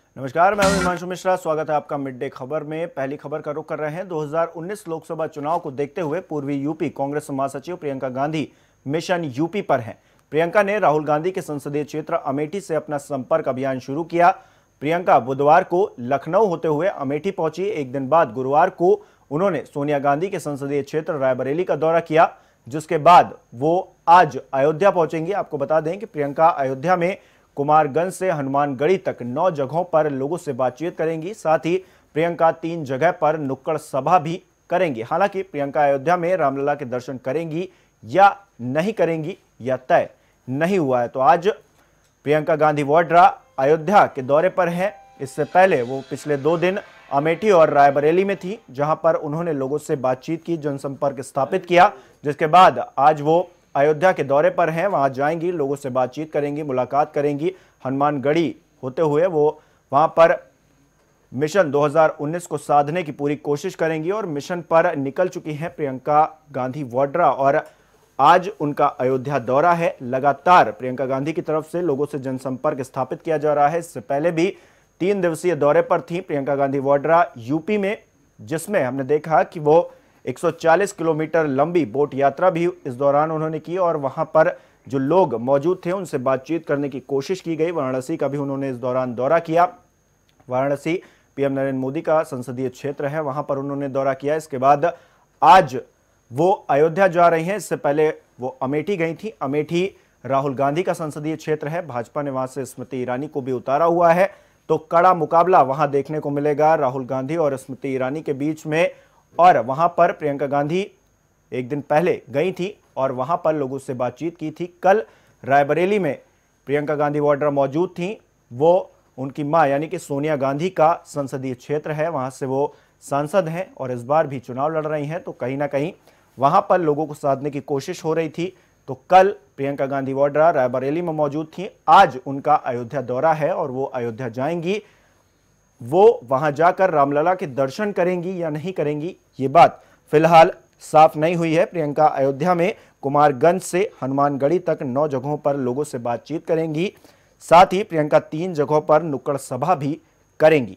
नमस्कार, मैं हूं हिमांशु मिश्रा। स्वागत है आपका मिड डे खबर में। पहली खबर का रुख कर रहे हैं 2019 लोकसभा चुनाव को देखते हुए पूर्वी यूपी कांग्रेस महासचिव प्रियंका गांधी मिशन यूपी पर हैं। प्रियंका ने राहुल गांधी के संसदीय क्षेत्र अमेठी से अपना संपर्क अभियान शुरू किया। प्रियंका बुधवार को लखनऊ होते हुए अमेठी पहुंची। एक दिन बाद गुरुवार को उन्होंने सोनिया गांधी के संसदीय क्षेत्र रायबरेली का दौरा किया, जिसके बाद वो आज अयोध्या पहुंचेंगी। आपको बता दें कि प्रियंका अयोध्या में कुमारगंज से हनुमानगढ़ी तक 9 जगहों पर लोगों से बातचीत करेंगी। साथ ही प्रियंका 3 जगह पर नुक्कड़ सभा भी करेंगी। हालांकि प्रियंका अयोध्या में रामलला के दर्शन करेंगी या नहीं करेंगी यह तय नहीं हुआ है। तो आज प्रियंका गांधी वाड्रा अयोध्या के दौरे पर हैं। इससे पहले वो पिछले 2 दिन अमेठी और रायबरेली में थी, जहां पर उन्होंने लोगों से बातचीत की, जनसंपर्क स्थापित किया। जिसके बाद आज वो अयोध्या के दौरे पर हैं, वहां जाएंगी, लोगों से बातचीत करेंगी, मुलाकात करेंगी। हनुमानगढ़ी होते हुए वो वहां पर मिशन 2019 को साधने की पूरी कोशिश करेंगी और मिशन पर निकल चुकी हैं प्रियंका गांधी वाड्रा और आज उनका अयोध्या दौरा है। लगातार प्रियंका गांधी की तरफ से लोगों से जनसंपर्क स्थापित किया जा रहा है। इससे पहले भी 3 दिवसीय दौरे पर थी प्रियंका गांधी वाड्रा यूपी में, जिसमें हमने देखा कि वो 140 किलोमीटर लंबी बोट यात्रा भी इस दौरान उन्होंने की और वहां पर जो लोग मौजूद थे उनसे बातचीत करने की कोशिश की गई। वाराणसी का भी उन्होंने इस दौरान दौरा किया। वाराणसी पीएम नरेंद्र मोदी का संसदीय क्षेत्र है, वहां पर उन्होंने दौरा किया। इसके बाद आज वो अयोध्या जा रही हैं। इससे पहले वो अमेठी गई थी। अमेठी राहुल गांधी का संसदीय क्षेत्र है। भाजपा ने वहां से स्मृति ईरानी को भी उतारा हुआ है, तो कड़ा मुकाबला वहां देखने को मिलेगा राहुल गांधी और स्मृति ईरानी के बीच में। और वहां पर प्रियंका गांधी एक दिन पहले गई थी और वहां पर लोगों से बातचीत की थी। कल रायबरेली में प्रियंका गांधी वाड्रा मौजूद थी। वो उनकी मां यानी कि सोनिया गांधी का संसदीय क्षेत्र है, वहां से वो सांसद हैं और इस बार भी चुनाव लड़ रही हैं, तो कहीं ना कहीं वहां पर लोगों को साधने की कोशिश हो रही थी। तो कल प्रियंका गांधी वाड्रा रायबरेली में मौजूद थी। आज उनका अयोध्या दौरा है और वो अयोध्या जाएंगी। वो वहां जाकर रामलला के दर्शन करेंगी या नहीं करेंगी, ये बात फिलहाल साफ नहीं हुई है। प्रियंका अयोध्या में कुमारगंज से हनुमानगढ़ी तक 9 जगहों पर लोगों से बातचीत करेंगी। साथ ही प्रियंका 3 जगहों पर नुक्कड़ सभा भी करेंगी।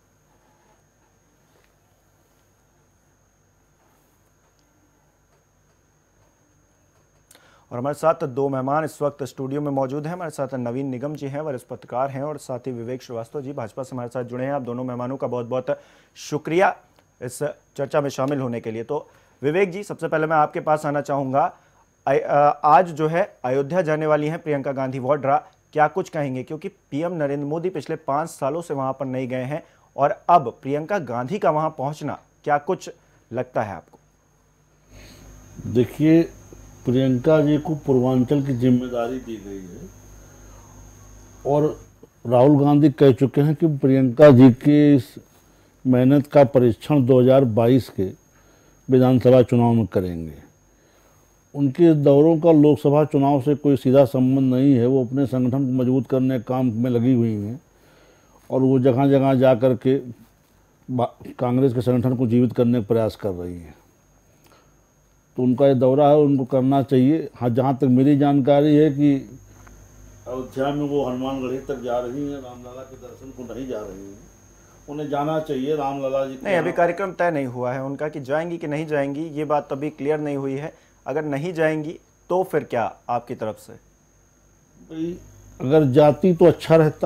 और हमारे साथ 2 मेहमान इस वक्त स्टूडियो में मौजूद हैं। हमारे साथ नवीन निगम जी हैं, वरिष्ठ पत्रकार हैं, और साथ ही विवेक श्रीवास्तव जी भाजपा से हमारे साथ जुड़े हैं। आप दोनों मेहमानों का बहुत बहुत शुक्रिया इस चर्चा में शामिल होने के लिए। तो विवेक जी, सबसे पहले मैं आपके पास आना चाहूँगा। आज जो है अयोध्या जाने वाली हैं प्रियंका गांधी वाड्रा, क्या कुछ कहेंगे? क्योंकि पीएम नरेंद्र मोदी पिछले 5 सालों से वहाँ पर नहीं गए हैं और अब प्रियंका गांधी का वहाँ पहुँचना, क्या कुछ लगता है आपको? देखिए, प्रियंका जी को पूर्वांचल की जिम्मेदारी दी गई है और राहुल गांधी कह चुके हैं कि प्रियंका जी की इस मेहनत का परीक्षण 2022 के विधानसभा चुनाव में करेंगे। उनके दौरों का लोकसभा चुनाव से कोई सीधा संबंध नहीं है। वो अपने संगठन को मजबूत करने के काम में लगी हुई हैं और वो जगह जगह जा कर के कांग्रेस के संगठन को जीवित करने का प्रयास कर रही हैं। तो उनका ये दौरा है, उनको करना चाहिए। हाँ, जहाँ तक मेरी जानकारी है कि अयोध्या में वो हनुमानगढ़ी तक जा रही हैं, रामलला के दर्शन को नहीं जा रही हैं। उन्हें जाना चाहिए रामलला जी। नहीं, अभी कार्यक्रम तय नहीं हुआ है उनका कि जाएंगी कि नहीं जाएंगी, ये बात अभी क्लियर नहीं हुई है। अगर नहीं जाएंगी तो फिर क्या आपकी तरफ से? भाई, अगर जाती तो अच्छा रहता।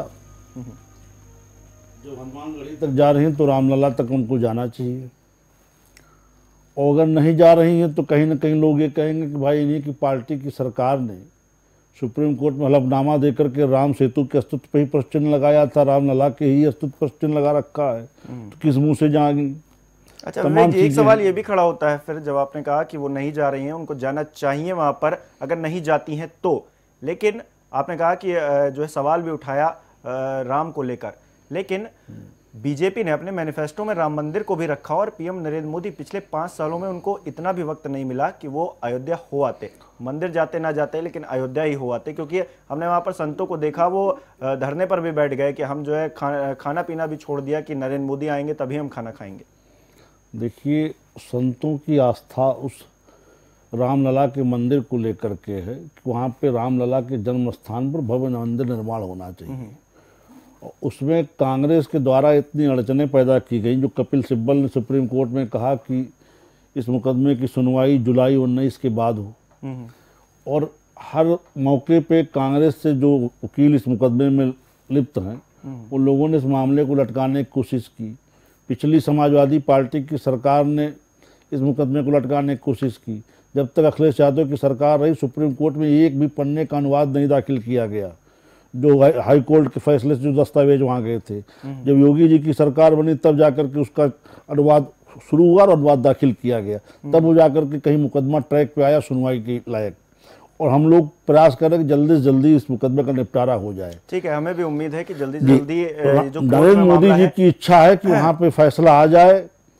जब हनुमानगढ़ी तक जा रही हैं तो रामलला तक उनको जाना चाहिए। और अगर नहीं जा रही हैं तो कहीं ना कहीं लोग ये कहेंगे कि भाई इन्हीं की पार्टी की सरकार ने सुप्रीम कोर्ट में हलफनामा देकर के राम सेतु के अस्तित्व पर ही प्रश्न चिन्ह लगाया था, रामलला के ही अस्तित्व पर चिन्ह लगा रखा है, तो किस मुंह से जाएंगी? अच्छा विवेक जी, एक सवाल ये भी खड़ा होता है फिर, जब आपने कहा कि वो नहीं जा रही हैं, उनको जाना चाहिए वहां पर, अगर नहीं जाती हैं तो, लेकिन आपने कहा कि जो है सवाल भी उठाया राम को लेकर, लेकिन बीजेपी ने अपने मैनिफेस्टो में राम मंदिर को भी रखा और पीएम नरेंद्र मोदी पिछले 5 सालों में उनको इतना भी वक्त नहीं मिला कि वो अयोध्या हो आते। मंदिर जाते ना जाते, लेकिन अयोध्या ही हो आते, क्योंकि हमने वहां पर संतों को देखा, वो धरने पर भी बैठ गए कि हम जो है खाना पीना भी छोड़ दिया कि नरेंद्र मोदी आएंगे तभी हम खाना खाएंगे। देखिए, संतों की आस्था उस रामलला के मंदिर को लेकर के है कि वहाँ पे रामलला के जन्म स्थान पर भव्य मंदिर निर्माण होना चाहिए। उसमें कांग्रेस के द्वारा इतनी अड़चनें पैदा की गई, जो कपिल सिब्बल ने सुप्रीम कोर्ट में कहा कि इस मुकदमे की सुनवाई जुलाई 19 के बाद हो, और हर मौके पे कांग्रेस से जो वकील इस मुकदमे में लिप्त हैं उन लोगों ने इस मामले को लटकाने की कोशिश की। पिछली समाजवादी पार्टी की सरकार ने इस मुकदमे को लटकाने की कोशिश की। जब तक अखिलेश यादव की सरकार रही, सुप्रीम कोर्ट में एक भी पन्ने का अनुवाद नहीं दाखिल किया गया, जो हाई कोर्ट के फैसले से जो दस्तावेज वहाँ गए थे। जब योगी जी की सरकार बनी तब जाकर के उसका अनुवाद शुरू हुआ और अनुवाद दाखिल किया गया, तब वो जाकर के कहीं मुकदमा ट्रैक पे आया सुनवाई के लायक। और हम लोग प्रयास करें कि जल्दी से जल्दी इस मुकदमे का निपटारा हो जाए। ठीक है, हमें भी उम्मीद है कि जल्दी से जल्दी जो नरेंद्र मोदी जी की इच्छा है कि वहाँ पे फैसला आ जाए।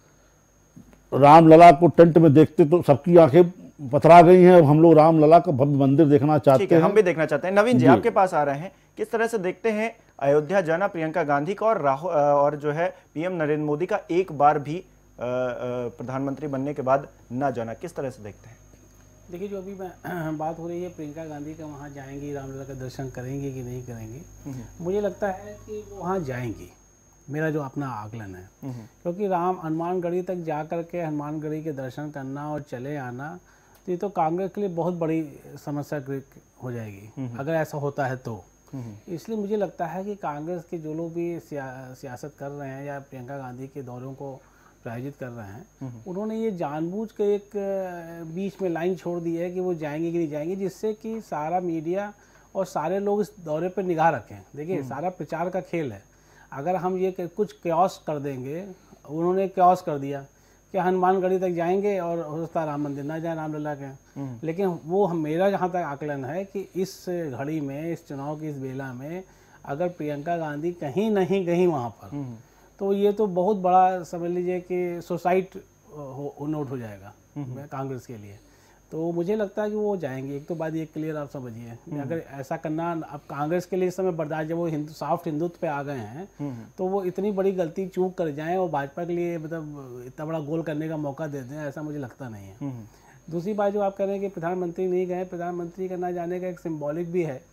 रामलला को टेंट में देखते तो सबकी आंखें पथरा गई हैं। अब हम लोग रामलला का भव्य मंदिर देखना चाहते हैं। हम भी देखना चाहते हैं। नवीन जी आपके पास आ रहे हैं, किस तरह से देखते हैं अयोध्या जाना प्रियंका गांधी का और जो है पीएम नरेंद्र मोदी का एक बार भी प्रधानमंत्री बनने के बाद ना जाना, किस तरह से देखते हैं? देखिए, जो अभी बात हो रही है प्रियंका गांधी का वहाँ जाएंगी, रामलला का दर्शन करेंगे कि नहीं करेंगे, मुझे लगता है कि वो वहाँ जाएंगी, मेरा जो अपना आकलन है। क्योंकि हनुमानगढ़ी तक जा कर के हनुमानगढ़ी के दर्शन करना और चले आना, तो ये तो कांग्रेस के लिए बहुत बड़ी समस्या हो जाएगी अगर ऐसा होता है तो। इसलिए मुझे लगता है कि कांग्रेस के जो लोग भी सियासत कर रहे हैं या प्रियंका गांधी के दौरों को प्रायोजित कर रहे हैं, उन्होंने ये जानबूझ के एक बीच में लाइन छोड़ दी है कि वो जाएंगे कि नहीं जाएंगे, जिससे कि सारा मीडिया और सारे लोग इस दौरे पर निगाह रखें। देखिए, सारा प्रचार का खेल है। अगर हम ये कुछ क्यास कर देंगे, उन्होंने क्यास कर दिया कि हनुमानगढ़ी तक जाएंगे और हो सकता है राम मंदिर ना जाए रामलला के, लेकिन वो मेरा जहाँ तक आकलन है कि इस घड़ी में, इस चुनाव की इस बेला में अगर प्रियंका गांधी कहीं नहीं गई वहाँ पर, तो ये तो बहुत बड़ा समझ लीजिए कि सुसाइड नोट हो जाएगा कांग्रेस के लिए। तो मुझे लगता है कि वो जाएंगे। एक तो बात ये क्लियर आप समझिए, अगर ऐसा करना अब कांग्रेस के लिए इस समय बर्दाश्त, जब वो सॉफ्ट हिंदुत्व पे आ गए हैं, तो वो इतनी बड़ी गलती चूक कर जाएं और भाजपा के लिए मतलब इतना बड़ा गोल करने का मौका दे दें, ऐसा मुझे लगता नहीं है। दूसरी बात जो आप कह रहे हैं कि प्रधानमंत्री नहीं गए, प्रधानमंत्री का ना जाने का एक सिम्बॉलिक भी है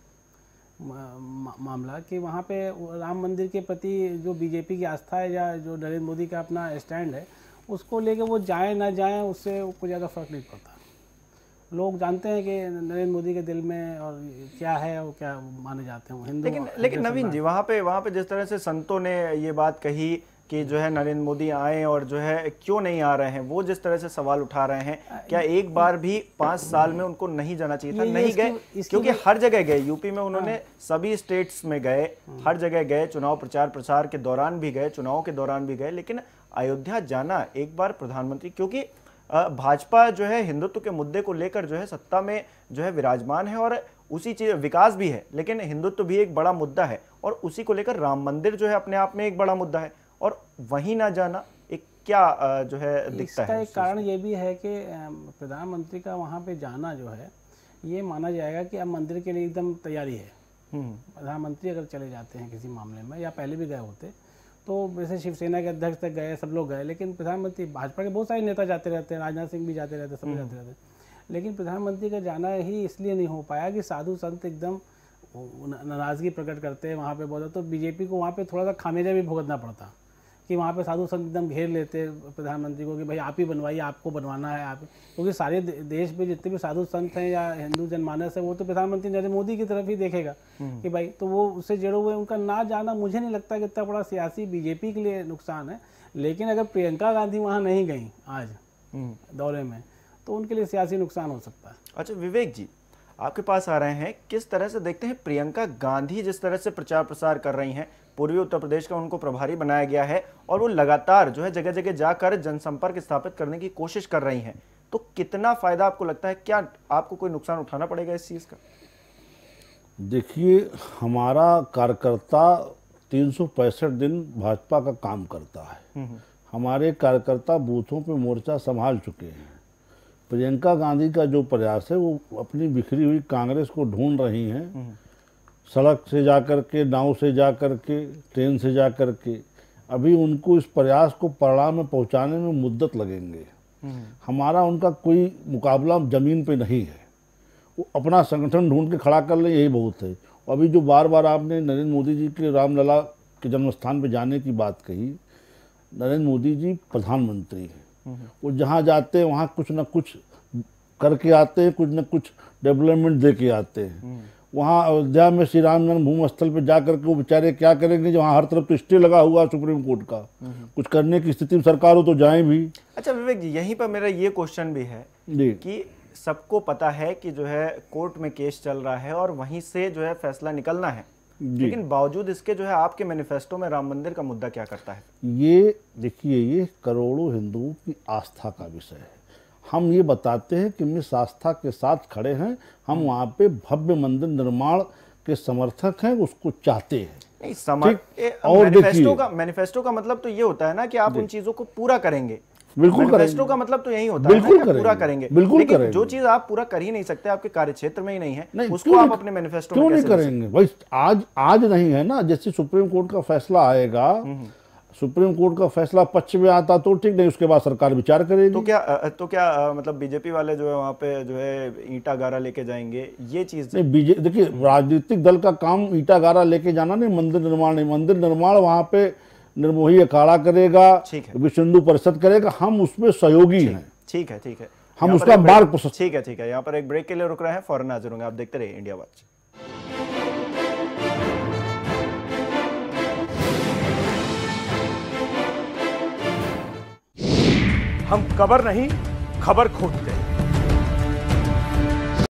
मामला कि वहाँ पे राम मंदिर के प्रति जो बीजेपी की आस्था है या जो नरेंद्र मोदी का अपना स्टैंड है, उसको लेके वो जाएं ना जाएं उससे कोई ज़्यादा फर्क नहीं पड़ता। लोग जानते हैं कि नरेंद्र मोदी के दिल में और क्या है और क्या माने जाते हैं हिंदू। लेकिन नवीन जी, वहाँ पे जिस तरह से संतों ने ये बात कही कि जो है नरेंद्र मोदी आए और जो है क्यों नहीं आ रहे हैं, वो जिस तरह से सवाल उठा रहे हैं, क्या एक बार भी 5 साल में उनको नहीं जाना चाहिए था? नहीं गए, क्योंकि हर जगह गए। यूपी में उन्होंने सभी स्टेट्स में गए, हर जगह गए, चुनाव प्रचार प्रसार के दौरान भी गए, चुनाव के दौरान भी गए, लेकिन अयोध्या जाना एक बार प्रधानमंत्री, क्योंकि भाजपा जो है हिंदुत्व के मुद्दे को लेकर जो है सत्ता में जो है विराजमान है और उसी चीज विकास भी है, लेकिन हिंदुत्व भी एक बड़ा मुद्दा है और उसी को लेकर राम मंदिर जो है अपने आप में एक बड़ा मुद्दा है, और वहीं ना जाना एक क्या जो है दिखता है? एक कारण ये भी है कि प्रधानमंत्री का वहाँ पे जाना जो है, ये माना जाएगा कि अब मंदिर के लिए एकदम तैयारी है। प्रधानमंत्री अगर चले जाते हैं किसी मामले में, या पहले भी गए होते, तो वैसे शिवसेना के अध्यक्ष तक गए, सब लोग गए, लेकिन प्रधानमंत्री, भाजपा के बहुत सारे नेता जाते रहते हैं, राजनाथ सिंह भी जाते रहते हैं, सब जाते रहते हैं, लेकिन प्रधानमंत्री का जाना ही इसलिए नहीं हो पाया कि साधु संत एकदम नाराज़गी प्रकट करते हैं वहाँ पे बहुत, तो बीजेपी को वहाँ पे थोड़ा सा खामियाजा भी भुगतना पड़ता कि वहाँ पे साधु संत एकदम घेर लेते प्रधानमंत्री को कि भाई आप ही बनवाइए, आपको बनवाना है आप, क्योंकि सारे देश में जितने भी साधु संत हैं या हिंदू जनमानस है, वो तो प्रधानमंत्री नरेंद्र मोदी की तरफ ही देखेगा कि भाई, तो वो उससे जुड़े हुए उनका ना जाना मुझे नहीं लगता कि इतना बड़ा सियासी बीजेपी के लिए नुकसान है। लेकिन अगर प्रियंका गांधी वहाँ नहीं गई आज दौरे में, तो उनके लिए सियासी नुकसान हो सकता है। अच्छा, विवेक जी आपके पास आ रहे हैं, किस तरह से देखते हैं प्रियंका गांधी जिस तरह से प्रचार प्रसार कर रही हैं, पूर्वी उत्तर प्रदेश का उनको प्रभारी बनाया गया है और वो लगातार जो है जगह जगह जाकर जनसंपर्क स्थापित करने की कोशिश कर रही हैं, तो कितना फायदा आपको लगता है? क्या आपको कोई नुकसान उठाना पड़ेगा इस चीज का? देखिए, हमारा कार्यकर्ता 365 दिन भाजपा का काम करता है। हमारे कार्यकर्ता बूथों पे मोर्चा संभाल चुके हैं। प्रियंका गांधी का जो प्रयास है, वो अपनी बिखरी हुई कांग्रेस को ढूंढ रही हैं, सड़क से जाकर के, नाव से जाकर के, ट्रेन से जाकर के। अभी उनको इस प्रयास को परिणाम में पहुंचाने में मुद्दत लगेंगे। हमारा उनका कोई मुकाबला जमीन पे नहीं है। वो अपना संगठन ढूंढ के खड़ा कर ले, यही बहुत है। अभी जो बार बार आपने नरेंद्र मोदी जी के रामलला के जन्म स्थान पे जाने की बात कही, नरेंद्र मोदी जी प्रधानमंत्री हैं, वो जहाँ जाते हैं वहाँ कुछ न कुछ करके आते हैं, कुछ न कुछ डेवलपमेंट दे के आते हैं। वहाँ अयोध्या में श्री राम जन्मभूमि स्थल पे जा करके वो बेचारे क्या करेंगे, जहाँ हर तरफ तो स्टे लगा हुआ सुप्रीम कोर्ट का, कुछ करने की स्थिति में सरकार हो तो जाए भी। अच्छा विवेक जी, यहीं पर मेरा ये क्वेश्चन भी है जी कि सबको पता है कि जो है कोर्ट में केस चल रहा है और वहीं से जो है फैसला निकलना है, लेकिन बावजूद इसके जो है आपके मैनिफेस्टो में राम मंदिर का मुद्दा क्या करता है? ये देखिए, ये करोड़ों हिंदुओं की आस्था का विषय है। हम ये बताते हैं कि हम इस आस्था के साथ खड़े हैं, हम वहाँ पे भव्य मंदिर निर्माण के समर्थक हैं, उसको चाहते हैं। नहीं, और मैनिफेस्टो का मतलब तो ये होता है ना कि आप उन चीजों को पूरा करेंगे। बिल्कुल मैनिफेस्टो का मतलब तो यही होता है ना कि पूरा करेंगे। बिल्कुल लेकिन करेंगे। जो चीज आप पूरा कर ही नहीं सकते, आपके कार्यक्षेत्र में ही नहीं है, उसको क्यों आप अपने मैनिफेस्टो में क्यों नहीं कैसे करेंगे भाई? आज नहीं है ना, जैसे सुप्रीम कोर्ट का फैसला आएगा, सुप्रीम कोर्ट का फैसला पक्ष में आता तो ठीक, नहीं उसके बाद सरकार विचार करेगी। तो क्या मतलब बीजेपी वाले जो है वहाँ पे जो है ईंटा गारा लेके जाएंगे, ये चीज नहीं? देखिए, राजनीतिक दल का काम ईंटा गारा लेके जाना नहीं, मंदिर निर्माण नहीं। मंदिर निर्माण वहाँ पे निर्मोही अखाड़ा करेगा, विश्व हिंदू परिषद करेगा, हम उसमें सहयोगी हैं। ठीक है, हम उसका मार्ग। ठीक है। यहाँ पर एक ब्रेक के लिए रुक रहे हैं, फौरन हाजिर होंगे। आप देखते रहिए इंडिया वॉच। हम कबर नहीं, खबर खोदते हैं।